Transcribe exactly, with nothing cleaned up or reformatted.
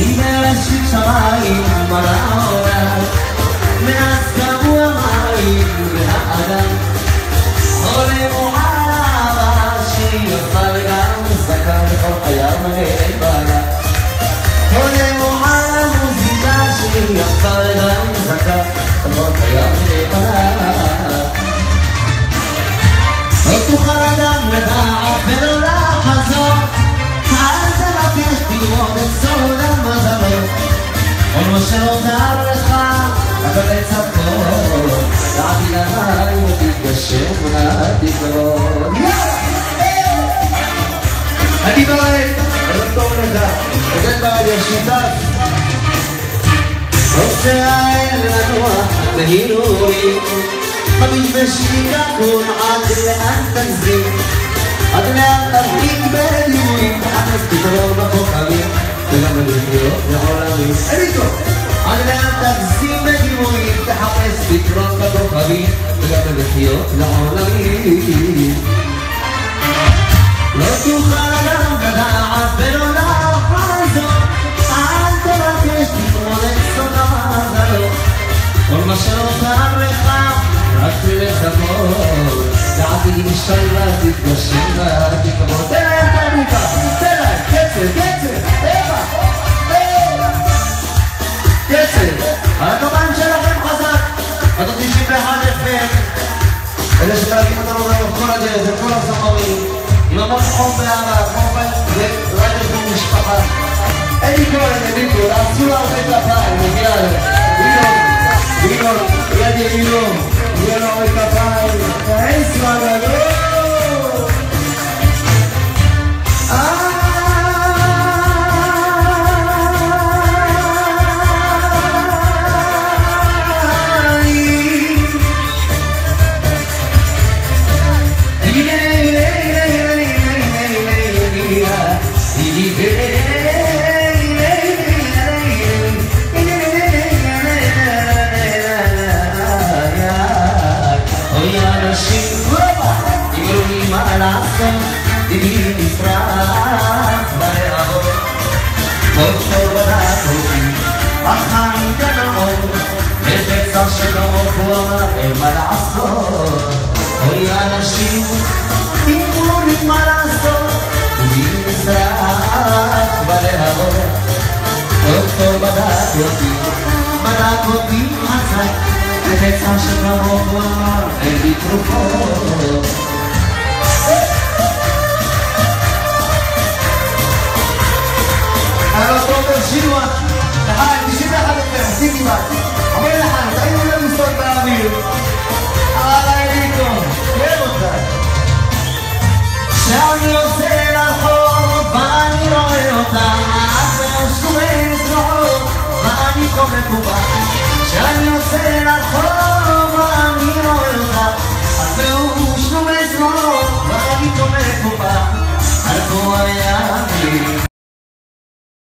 היא בראשית שמיים מלאה עולם מאז קמו המים והאדם חולמו על אהבה שיוכל גם זכה לכל חייו מלא בעלה חולמו על המוזיקה שיוכל גם זכה לכל חייו מלא בעלה לא תוכל אדם לדעת ולא לחזור אל תלך תלמוד את סוד המזלות כל מה שנותר לך אבל לצפות דעתי עליי ותתגשם ותקרוב אני דואג, אני טוב לך עודד בעלי השותף רוצה העין לנוח בהילולי חביב בשבילה כון עד לאן תגזים עד לאן תרחיק בדימויים תחפש פתרון בכוכבים וגם בלחיות לעולמים אליטו עד לאן תגזים בדימויים תחפש פתרון בכוכבים וגם בלחיות לעולמים לא תוכל אדם לדעת ולא לחזור אל תבקש תתמוד את סוד המזלות כל מה שנותר לך רק לצפות דעתי משתלה תתגשם ותקרוב תן להם את המיקה תן להם קצב קצב טבע קצב הדומן שלכם חזק עד תשעים ואחת אף אם אלה שתלגים אותנו גם כל הדרך וכל הזמרים עם המון חום ואהבה חום ורדיו כמו משפחה אלי כהן אליקו לעשו לה הרבה כפיים מגיע להם וינור יד ימינו יהיה לו הרבה כפיים תעיס מגלו דיבי נפרץ ברעבות כל בדעת אותי החיים כנאות לבצע שלא הוא אמר אין מה לעשות אוי אנשים תראו לי מה לעשות דיבי נפרץ ברעבות כל בדעת אותי בדעת אותי חזק לבצע שלא הוא אמר אין לי תרופות אני לא טוב בשינוע לחיים, תשעים ואחת אופן, עשיתי בת אומר לחיים, תהיינו למוסות באוויר אבל אליקו, תראה אותה שאני עושה לרחוב ואני רואה אותה אז שומעת רחוב ואני קורא בובה שאני עושה לרחוב